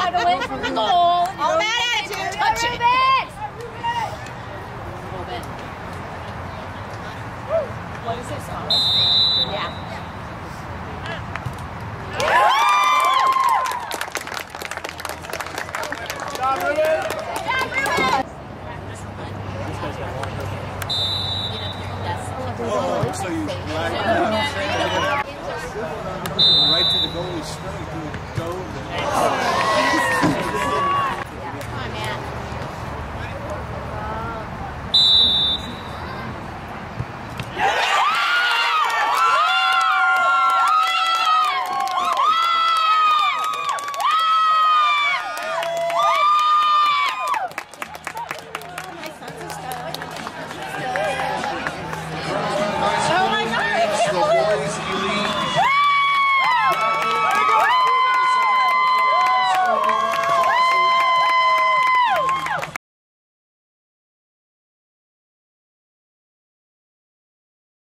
Try to win from the goal. All that attitude. Touch it. What is this, Thomas? Yeah. Oh, so you right to the goalie straight.